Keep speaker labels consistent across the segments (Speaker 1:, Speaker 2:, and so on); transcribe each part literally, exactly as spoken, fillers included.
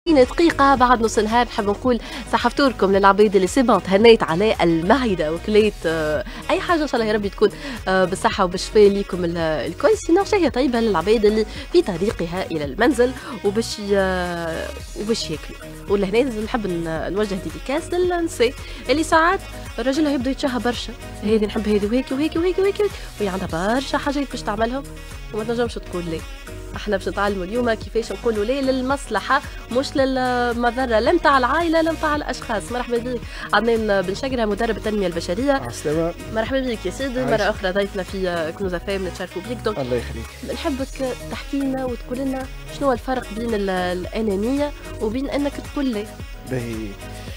Speaker 1: دقيقة بعد نص نهار نحب نقول صحفتوركم للعبيد اللي سي تهنيت على المعدة وكليت آه أي حاجة إن شاء الله يا رب تكون آه بالصحة وبالشفاء ليكم الكل. سينو شهية طيبة للعبيد اللي في طريقها إلى المنزل وباش آه وباش ياكلوا. ولهنا نحب نوجه ديديكاس للنساء اللي ساعات الرجل يبدو يتشهى برشا، هذه نحب هذه وهيك وهيك وهيك وهيك وهي عندها برشا حاجات باش تعملهم وما تنجمش تقول ليه. احنا باش نتعلموا اليوم كيفاش نقولوا ليه للمصلحه مش للمضره لا نتاع العائله لا نتاع الاشخاص. مرحبا بك عدنان بن شقره مدرب التنميه البشريه.
Speaker 2: عسلامة.
Speaker 1: مرحبا بك يا سيدي مره اخرى ضيفنا في كنوز فام نتشرفوا بيك. دونك
Speaker 2: الله يخليك
Speaker 1: نحبك تحكي لنا وتقول لنا شنو هو الفرق بين الانانيه وبين انك تقول ليه.
Speaker 2: باهي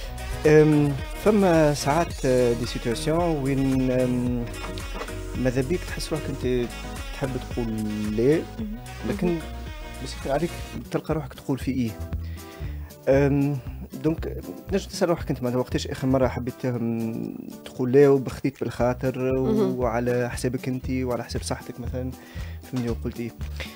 Speaker 2: فما ساعات دي سيتواسيون وين ماذا بيك تحس روحك انت تحب تقول ليه لكن بس عليك تلقى روحك تقول في ايه. دونك نجم تسال روحك انت معناتها وقتاش اخر مره حبيت تقول ليه وبخديت بالخاطر وعلى حسابك انت وعلى حساب صحتك مثلا فهمني وقلت ايه.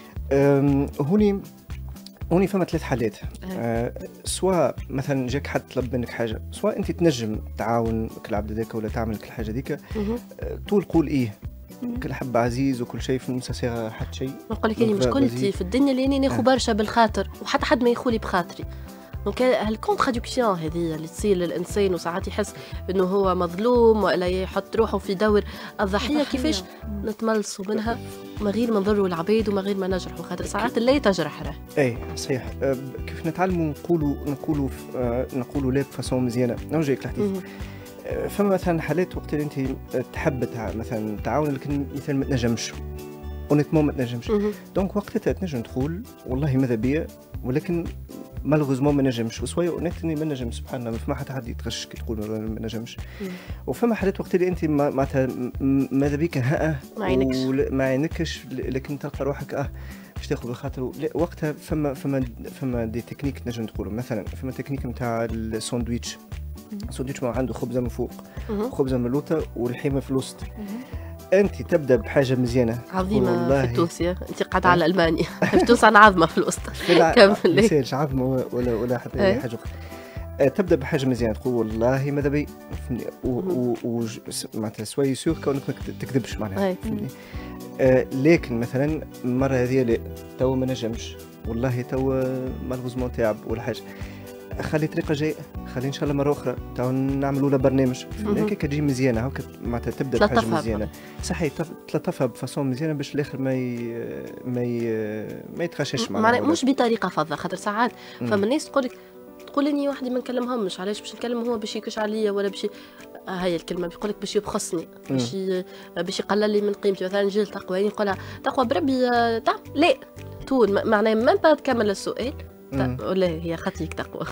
Speaker 2: هوني هوني فما ثلاث حالات. أه سواء مثلا جاك حد طلب منك حاجه سواء انت تنجم تعاون العبد هذاك ولا تعمل الحاجه هذيك أه طول قول ايه كل حب عزيز وكل شيء في المسا صيغه حتى شيء.
Speaker 1: نقول لك مش قلتي في الدنيا اللي اني ناخذ برشا بالخاطر وحتى حد ما يخولي بخاطري. دونك هالكونتراديكسيون هذه اللي تصير للانسان وساعات يحس انه هو مظلوم ولا يحط روحه في دور الضحيه كيفاش نتملصوا منها من غير ما نضروا العباد وما غير ما نجرحوا خاطر ساعات لا تجرح راه.
Speaker 2: اي صحيح. أه كيف نتعلموا نقولوا نقولوا أه نقولوا لا بفاسون مزيانه. نوجيك الحديث. فما مثلا حالات وقت اللي انت تحب مثلا تعاون لكن مثلا ما تنجمش اونيتمون ما تنجمش. دونك وقتها تنجم تقول والله ماذا بيا ولكن مالغوزمون ما نجمش وسوايا اونيتني ما نجمش. سبحان الله فما حتى حد يتغش كي تقول ما نجمش. وفما حالات وقت اللي انت معناتها ماذا بيك ها
Speaker 1: ما عينكش
Speaker 2: ما عينكش لكن تلقى روحك اه باش تاخذ بالخاطر. وقتها فما فما فما دي تكنيك نجم تقولوا مثلا فما تكنيك نتاع الساندويتش. الساندويتش ما عنده خبزه من فوق خبزه من اللوطه والحيمه في الوسط. انت تبدا بحاجه مزيانه
Speaker 1: عظيمه في تونسيا. انت قاعده على المانيا في تونس انا عظمه في الوسط كمل
Speaker 2: ليش عظمه ولا ولا حتى اي حاجه اخرى. تبدا بحاجه مزيانه تقول والله ماذا بي معناتها سوي سور كونك ما تكذبش معناها فهمتني. آه لكن مثلا المره هذه لا تو ما نجمش والله تو مالغوزمون تعب ولا حاجه خلي طريقه جايه خلي ان شاء الله مره اخرى تو نعملوا له برنامج هكا تجي مزيانه هكا معناتها تبدا بحاجه مزيانه صحيح تلطفها بفاسون مزيانه باش الاخر ما ي... ما ي... ما يتخشش
Speaker 1: معناها مش بطريقه فظه. خاطر ساعات فما الناس تقول لك تقول اني وحدي ما نكلمهمش علاش باش نكلم هو باش يكش عليا ولا باش آه هاي الكلمه بيقول لك باش يبخسني باش ي... باش يقلل لي من قيمتي. مثلا جيل تقوى نقولها تقوى بربي آه تع... لا طول معناها ما بعد تكمل السؤال ولا هي خاطيك تقوى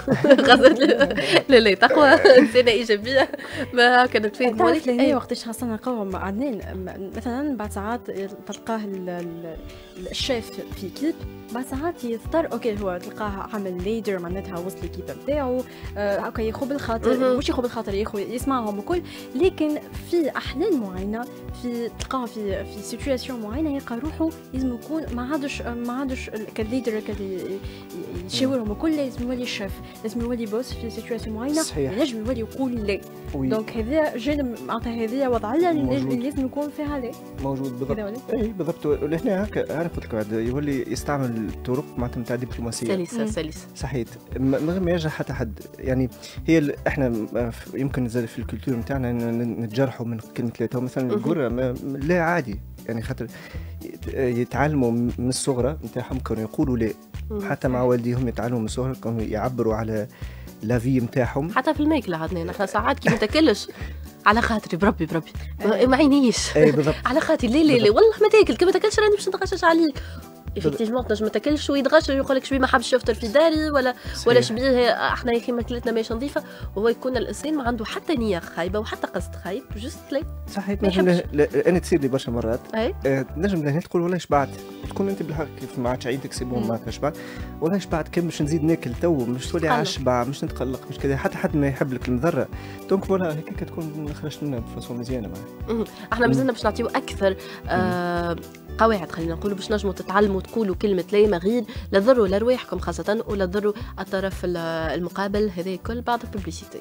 Speaker 1: لا لا تقوى انسانه ايجابيه ما هكا نتفاهم.
Speaker 3: تعرف لهنا وقتاش خاصه نقوى مع عدنان مثلا بعد ساعات تلقاه الشيف في كيب بعد ساعات يضطر اوكي هو تلقاه عامل ليدر معناتها وسط الكيب نتاعو هكا ياخذ بالخاطر مش ياخذ بالخاطر ياخذ يسمعهم الكل. لكن في احيان معينه في تلقاه في في سيتوياسيون معينه يلقى روحه لازم يكون ما عادش ما عادش كليدر كلي يشاورهم الكل لازم يولي الشيف لازم يولي بوس في سيتوياسيون معينه ينجم يولي يقول لا. دونك هذا جانب معناتها هذه وضعيه اللي لازم يكون فيها لا
Speaker 2: موجود بالضبط. اي بالضبط. ولهنا هكا انا قلت لك بعد يولي يستعمل طرق معناتها نتاع دبلوماسيه
Speaker 1: سلسه سلسه صحيح
Speaker 2: من غير ما يرجع حتى حد. يعني هي احنا يمكن نزل في الكولتور نتاعنا نتجرحوا من كلمه لا مثلا القرى لا عادي يعني خاطر يتعلموا من الصغرى نتاعهم كانوا يقولوا لا حتى مع والديهم يتعلموا من الصغر كانوا يعبروا على لافي نتاعهم
Speaker 1: حتى في الماكله عدنان. احنا ساعات كي ما تاكلش على خاطري بربي بربي ما عينيش
Speaker 2: اي بالضبط
Speaker 1: على خاطري لا لا لا والله ما تاكل كي ما تاكلش راني باش نتغشش عليك. ايفيكتيفمون تنجم ما تاكلش ويتغش ويقول لك شبيه ما حبش يفطر في داري ولا صحيح. ولا شبيه احنا يا اخي ماكلتنا ماهيش نظيفه وهو يكون الانسان ما عنده حتى نيه خايبه وحتى قصد خايب جست لا
Speaker 2: صحيح. نجم انا تصير لي برشا مرات أه نجم لهنا تقول والله شبعت تكون انت بالحق كيف ما عادش عينتك سيبون ما شبعت والله شبعت كم باش نزيد ناكل تو مش تولي على الشبع مش نتقلق مش كذا حتى حد ما يحب لك المضره. دونك فوالا هكاك تكون خرجت منها بفاسون مزيانه معاه.
Speaker 1: احنا مازلنا باش نعطيو اكثر آه قواعد خلينا نقولوا باش نجموا تتعلموا تقولوا كلمه لا ما غير لا تضروا لا رواحكم خاصه ولا تضروا الطرف المقابل. هذا الكل بعد الببليسيتي.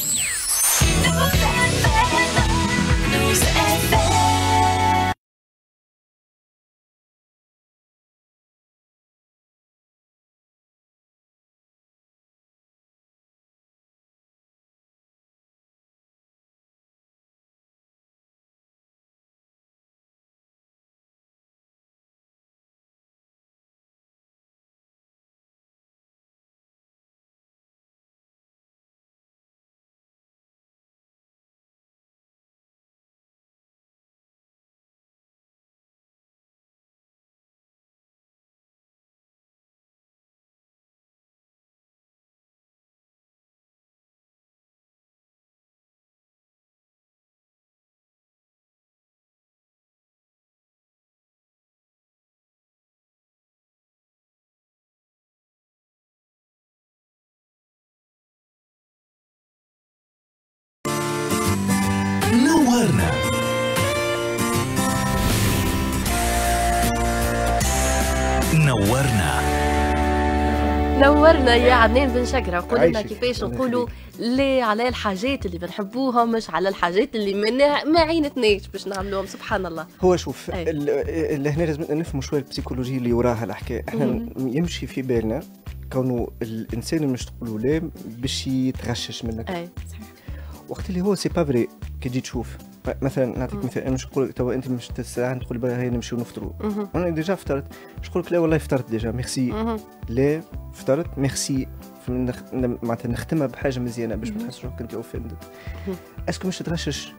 Speaker 4: نورنا نورنا
Speaker 1: نورنا يا عدنان بن شقرة. قول لنا
Speaker 2: عايشك.
Speaker 1: كيفاش
Speaker 2: الله
Speaker 1: نقولوا لي على الحاجات اللي بنحبوها مش على الحاجات اللي ما ما عينتناش باش نعملوهم. سبحان الله.
Speaker 2: هو شوف
Speaker 1: أي.
Speaker 2: ال- ال- هنا لازم نفهموا شويه البسيكولوجيا اللي وراها الحكايه. احنا
Speaker 1: مهم.
Speaker 2: يمشي في بالنا كونه الانسان اللي مش تقولوا لا باش يتغشش منك.
Speaker 1: اي
Speaker 2: وقت اللي هو سي با فري كي تجي تشوف مثلا نعطيك مثال. انا مش نقول لك توا انت مش تستطيع تقول بقى هيا نمشيو نفطروا.
Speaker 1: مهم.
Speaker 2: انا ديجا فطرت مش نقول لك لا والله فطرت ديجا ميرسي.
Speaker 1: مهم.
Speaker 2: لا فطرت ميرسي نخ... معناتها نختمها بحاجه مزيانه باش ما
Speaker 1: مهم.
Speaker 2: تحسش روحك انت اوفندد.
Speaker 1: مهم.
Speaker 2: اسكو مش تغشش؟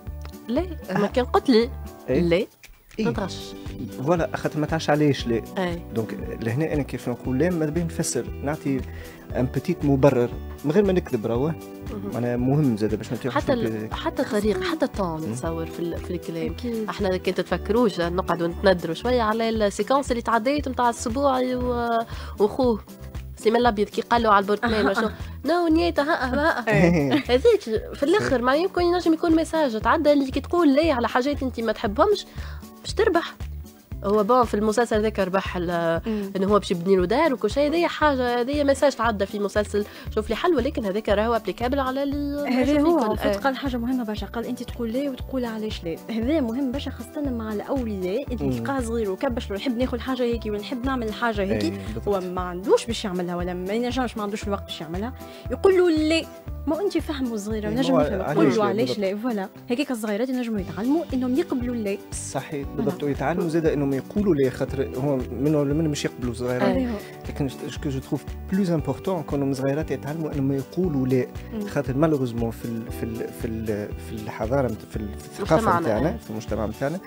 Speaker 1: لا ما كان قلت لي
Speaker 2: إيه؟
Speaker 1: لا
Speaker 2: إيه؟
Speaker 1: ما تغش.
Speaker 2: فوالا خاطر ما تعرفش علاش لا.
Speaker 1: اي
Speaker 2: دونك لهنا انا كيف نقول لا ماذا بيا نفسر نعطي ان بتيت مبرر من غير ما نكذب راهو.
Speaker 1: مهم.
Speaker 2: معناها مهم زاد باش ما تاخذش
Speaker 1: حتى ال... حتى الطريقه حتى الطون نتصور في, ال... في الكلام.
Speaker 3: أكيد.
Speaker 1: احنا كي تتفكروش نقعدوا نتندروا شويه على السيكونس اللي تعديت نتاع السبوعي و... وخوه سيما الابيض كي قالوا على البورتمان وشو نو نيتا ها ها هذيك في الاخر ما يمكن ينجم يكون ميساج تعدى اللي كي تقول لي على حاجات انت ما تحبهمش باش تربح. هو بون في المسلسل ذاك ربح انه هو باش يبني له دار وكل شيء. هذه حاجه هذه ميساج تعدى في مسلسل شوف لي حل. ولكن هذاك راهو ابليكابل على
Speaker 3: هذا هو فت قال حاجه مهمه برشا. قال انت تقول ليه وتقول علاش ليه. هذا مهم برشا خاصه مع الاولياء اللي تلقاه صغير وكبش يحب ناخذ حاجه هيك ولا نحب نعمل حاجه هيك هو ما عندوش باش يعملها ولا ما ينجمش ما عندوش الوقت باش يعملها يقول له لا. ما انت فهموا صغيره نجم يفهموا قول له علاش لا. فوالا هيك الصغيرات ينجموا يتعلموا انهم يقبلوا لا.
Speaker 2: صحيح بالضبط. ويتعلموا زاد انهم يقولوا لي خاطر هو منه ولا منه مش يقبلوا صغيرات. لكن جو جو تروف بلوز امبورطون كونهم صغيرات يتعلموا انهم يقولوا لا. خاطر مالوغوزمون في ال في ال في ال في الحضاره في الثقافه نتاعنا في المجتمع نتاعنا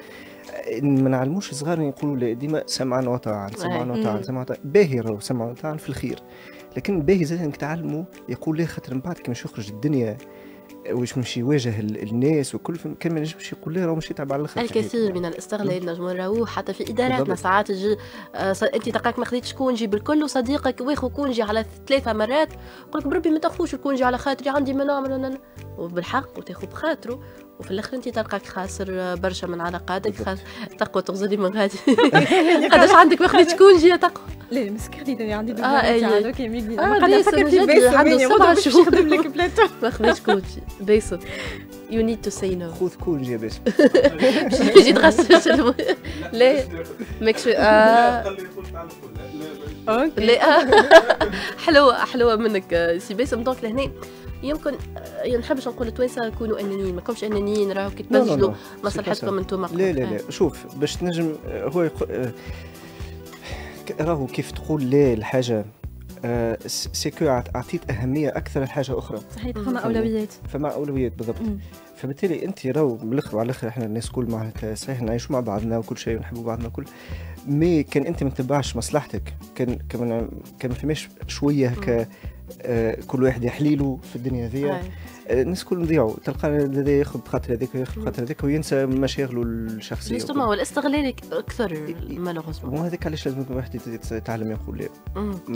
Speaker 2: ما نعلموش الصغار يقولوا لا. ديما سمعا وطاعا سمعا وطاعا سمعا وطاعا. باهي راهو سمعا وطاعا في الخير. لكن باهي زاد انك تعلموا يقول لي خاطر من بعد كي مش يخرج الدنيا واش مش يواجه الناس وكل كان ما نجمش يقول لي راه مش يتعب على الاخر.
Speaker 1: الكثير من الاستغلال نجم نراوه حتى في اداراتنا. ساعات تجي آه انت تلقاك ما خديتش كونجي بالكل وصديقك واخو كونجي على ثلاثه مرات يقول لك بربي ما تاخذوش الكونجي على خاطري عندي ما نعمل وبالحق وتاخذ بخاطره وفي الاخر انت تلقاك خاسر برشا من علاقاتك. تقوى تغزلي من غادي قداش عندك ما خديتش كونجي يا تقوى.
Speaker 3: لا مسكرتي انا عندي
Speaker 1: اه اي
Speaker 3: اوكي ميغي
Speaker 1: اه قاعده نفكر في بيسو عنده سبعة شهور
Speaker 3: نخدم لك بلاتو
Speaker 1: ما خديتش كونجي. بيسو يو نيد تو سي نو.
Speaker 2: خذ كونجي بس
Speaker 1: يجي تغشش لا ماكش
Speaker 3: اوكي
Speaker 1: لا حلوه حلوه منك سي باسم. دونك لهنا يمكن ما نحبش نقول التوانسه يكونوا انانيين. ما كومش انانيين راهو كي تبذلوا مصلحتكم انتم.
Speaker 2: لا لا لا شوف باش تنجم هو راهو كيف تقول لا الحاجه سيكو عطيت اهميه اكثر لحاجه اخرى.
Speaker 3: صحيح فما اولويات
Speaker 2: فما اولويات بالضبط. فبالتالي انت راهو بالاخر وعلى الاخر احنا الناس كل معناتها صحيح نعيشوا مع بعضنا وكل شيء ونحبوا بعضنا كل مي كان انت ما تتبعش مصلحتك كان كمان كان ما فماش شويه هكا آه كل واحد يحليله في الدنيا هذيا. آه الناس كلهم يضيعوا تلقى هذا ياخذ بخاطر هذاك وياخذ بخاطر هذاك وينسى مشاغله الشخصيه.
Speaker 1: جوستومون والاستغلال اكثر مالوغوزمون.
Speaker 2: وهذاك علاش لازم كل واحد يتعلم يقول لا.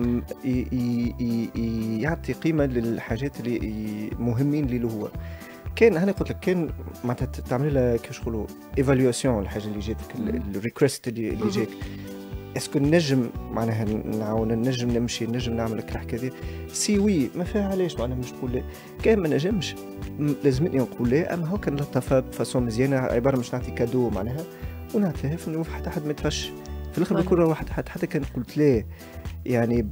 Speaker 2: يعطي قيمه للحاجات اللي مهمين اللي هو كان هاني قلت لك كان معناتها تعمل لها كيفاش نقولوا ايفالواسيون الحاجه اللي جاتك الريكوست اللي, اللي جاك اسكو نجم معناها نعاون نجم نمشي نجم نعمل لك الحكايه دي سي وي ما فيها علاش معناها مش تقول لا كان ما نجمش لازمني نقول لا اما هو كان لطفها بفاسون مزيانه عباره مش نعطي كادو معناها ونعطيها في حتى حد ما يتفش في الاخر بيكون واحد حتى حتى كان قلت لا يعني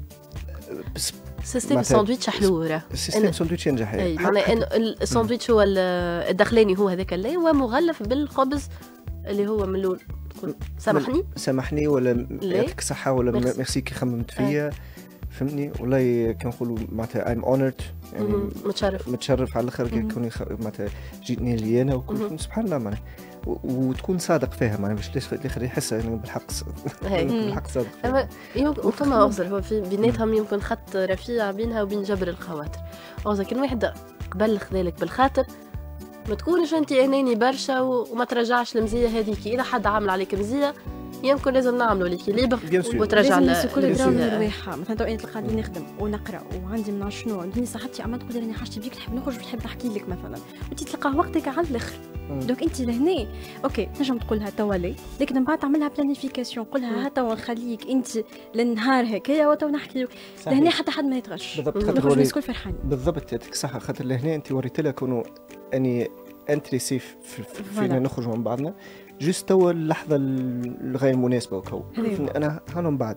Speaker 2: بس
Speaker 1: سيستم الساندويتش حلو راه
Speaker 2: سيستم الساندويتش ينجح
Speaker 1: اي معناها انه الساندويتش هو الدخلاني هو هذاك اللي هو مغلف بالخبز اللي هو من الاول تقول سامحني
Speaker 2: سامحني ولا يعطيك الصحه ولا ميرسي كي خممت فيا فهمتني والله كنقولوا معناتها ايم اونرد يعني
Speaker 1: متشرف
Speaker 2: متشرف على الاخر كوني معناتها جيتني لي انا وكل سبحان الله معناها وتكون صادق فيها معناها باش الاخر يحس انه بالحق بالحق صادق
Speaker 1: اما يمكن فما أغزر هو في بيناتهم يمكن خط رفيع بينها وبين جبر الخواطر أغزر كان واحد قبل خذالك بالخاطر ما تكونش انت اناني برشا وما ترجعش المزيه هذيك اذا حد عامل عليك مزيه يمكن لازم نعملوا ليكيليبر وترجع
Speaker 3: لازم كل دراهم الرواحه مثلا تو انا تلقى لي نخدم ونقرا وعندي من شنو عندي صحتي اما تقول راني حاجتي بيك نحب نخرج نحب نحكي لك مثلا وانت تلقى وقتك على الاخر دونك انت لهنا اوكي تنجم تقولها توا لي لكن من بعد تعملها بلانيفيكاسيون قولها ها توا نخليك انت للنهار هكايا وتو نحكي لهنا حتى حد ما يتغش
Speaker 2: بالضبط
Speaker 3: الناس الكل فرحانين
Speaker 2: بالضبط يعطيك صح خاطر لهنا انت وريت لها كونوا اني انتريسيف فينا نخرج من بعضنا جست توا اللحظه الغير مناسبه وكو انا هانهم بعد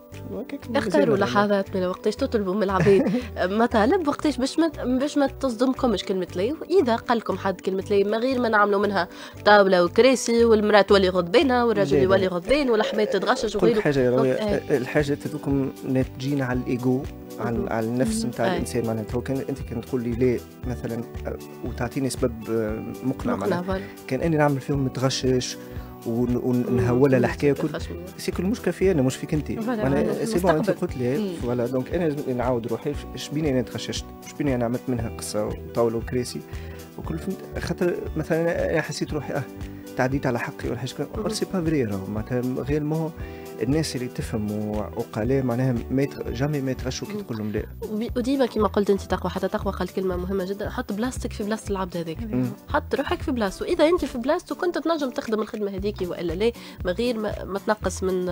Speaker 1: اختاروا لحظات من وقتاش تطلبوا من العباد مطالب وقتاش باش ما باش ما تصدمكمش كلمه لي واذا قال لكم حد كلمه لي ما غير ما نعملوا منها طاوله وكراسي والمراه تولي غضبانه والراجل يولي غضبان والحماه تتغشش
Speaker 2: وغيره كل حاجه الحاجه تدوكم تجينا على الايجو على على النفس نتاع الانسان معناتها كان انت كنت تقول لي ليه مثلا وتعطيني سبب مقنع, مقنع كان اني نعمل فيهم متغشش ونهولها الحكايه كل سي كل المشكله فيا انا مش فيك انت انا سي بون انت قلت لي فوالا دونك انا لازم نعاود روحي اش بيني انا تغششت اش بيني انا عملت منها قصه وطاوله وكراسي وكل فهمت خاطر مثلا انا حسيت روحي اه تعديت على حقي ولا حاجه كذا سي با فري راهو معناتها غير ما الناس اللي تفهم وعقلاء معناها ما جامي ما يتغشوا كي تقول لهم لا
Speaker 1: وديما كما قلت انت تقوى حتى تقوى قالت كلمه مهمه جدا حط بلاستيك في بلاصه العبد هذاك حط روحك في بلاصته واذا انت في بلاصته كنت تنجم تخدم الخدمه هذيك والا لا ما غير ما, ما تنقص من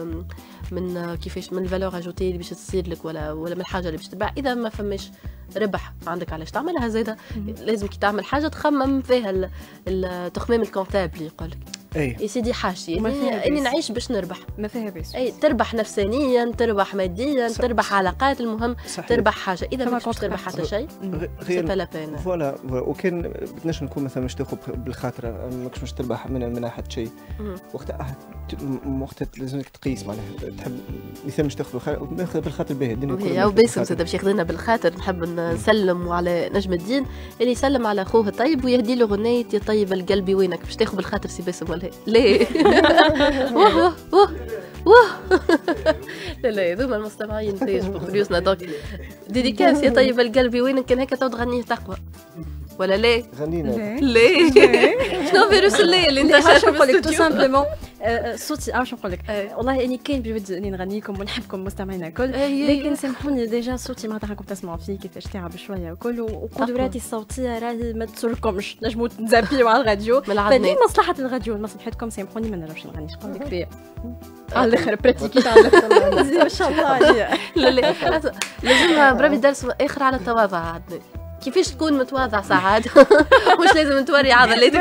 Speaker 1: من كيفاش من الفالور اجوتي اللي باش تصير لك ولا ولا من الحاجه اللي باش تباع اذا ما فماش ربح عندك علاش تعملها زاده لازم كي تعمل حاجه تخمم فيها التخمام الكونتابل يقول لك
Speaker 2: اي
Speaker 1: يا سيدي حاجتي اني, إني نعيش باش نربح
Speaker 3: ما فيها بس
Speaker 1: اي تربح نفسانيا تربح ماديا صح. تربح علاقات المهم صحيح. تربح حاجه اذا ما كنتش تربح حتى شيء سي با لا بين
Speaker 2: فوالا وكان بدناش نكون مثلا مش تاخذ بالخاطر ماكش مش تربح منها منها حتى شيء وقتها وقتها لازمك تقيس معناها تحب مثلا مش تاخذ ناخذ بالخاطر باهي الدنيا
Speaker 1: هي وباسم زاد باش ياخذنا بالخاطر نحب نسلم على نجم الدين اللي يسلم على اخوه الطيب ويهدي له غنية يا طيب القلب وينك باش تاخذ بالخاطر سي باسم ولا ليه واه واه واه واه لا لا هذوما المستمعين تاج بخليوسنا دونك ديديكاس يا طيب القلب وينك كان هكا تو تغنيه تقوى ولا ليه
Speaker 2: غنينا
Speaker 1: ليه شنو فيروس الليل اللي انت
Speaker 3: شايف نقول لك تو سامبلومون صوتي عاوش نقول لك والله اني كاين بودي اني نغنيكم ونحبكم مستمعينا الكل لكن سامحوني ديجا صوتي ما راكم تسمعوا فيه كيفاش تعب شويه وكل وقدراتي الصوتيه راهي ما تسركمش نجموا تزابيو على الراديو فدي مصلحه الراديو مصلحتكم سامحوني ما نعرفش نغني شكون لك فيا على الاخر براتيكيت على الاخر ما شاء الله
Speaker 1: لا لا لازم بربي درس اخر على التواضع عندنا كيفاش تكون متواضع ساعات مش لازم توري عضلاتك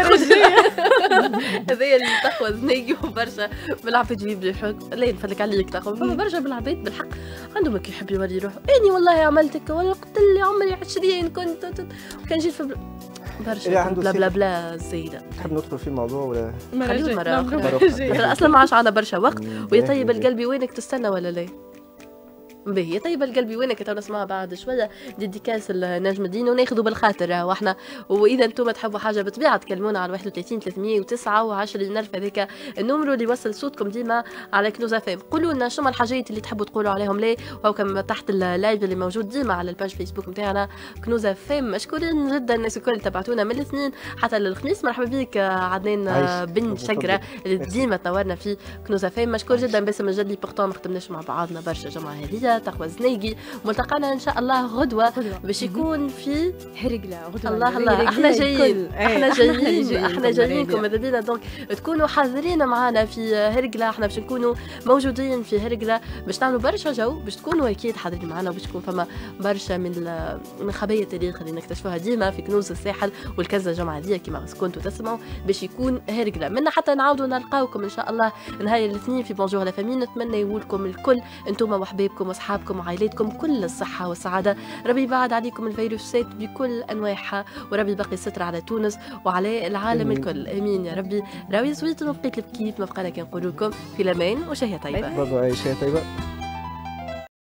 Speaker 1: هذايا اللي تقوى زنيقي برشا بالعباد في حق لا نفلك عليك تقوى فما برشا بالعباد بالحق عندهم كي يحب يوري روحه اني والله عملتك ولا قلت لي عمري عشرين كنت كان جيت في برشا بلا بلا بلا زايده
Speaker 2: تحب ندخل في الموضوع ولا
Speaker 1: خلينا مرة أخرى أصلا ما عادش عندنا برشا وقت ويا طيب القلب وينك تستنى ولا لا باهي طيب القلبي وينك تو نسمعها بعد شويه ديديكاس النجم الدين وناخذوا بالخاطر واحنا واذا انتم تحبوا حاجه بالطبيعه تكلمونا على واحد وثلاثين ثلاثمية وتسعة وعشرين ألف هذاك النمرو اللي يوصل صوتكم ديما على كنوز اف ام قولوا لنا شنو الحاجات اللي تحبوا تقولوا عليهم ليه وكم تحت اللايف اللي موجود ديما على الباج فيسبوك نتاعنا كنوز اف ام مشكورين جدا الناس الكل تبعتونا من الاثنين حتى للخميس مرحبا بك عدنان بن شقره اللي ديما تنورنا في كنوز اف ام مشكور جدا باسم الجدي بورتون ما خدمناش مع بعضنا برشا جمعه هذه الجميله تقوى زنيقي. ملتقانا ان شاء الله غدوه باش يكون في
Speaker 3: هرقله غدوه.
Speaker 1: الله الله احنا جايين احنا جايين احنا جايينكم ماذا بينا دونك تكونوا حاضرين معنا في هرقله. احنا باش نكونوا موجودين في هرقله باش نعملوا برشا جو، باش تكونوا اكيد حاضرين معنا وباش تكون فما برشا من من خبايا التاريخ اللي نكتشفوها ديما في كنوز الساحل والكنزه الجمعه هذه كما كنتوا تسمعوا باش يكون هرقله منا حتى نعاودوا نلقاوكم ان شاء الله نهار الاثنين في بونجور لا فامي. نتمنى لكم الكل انتم وحبايبكم واصحابكم وعائلاتكم كل الصحه والسعاده. ربي يبعد عليكم الفيروسات بكل انواعها وربي يبقي الستر على تونس وعلى العالم
Speaker 2: آمين.
Speaker 1: الكل امين يا ربي. راوي زويت وبقيت البكيت ما بقى لك نقول لكم في الامان وشهيه طيبه.
Speaker 2: برضو عايشه طيبه.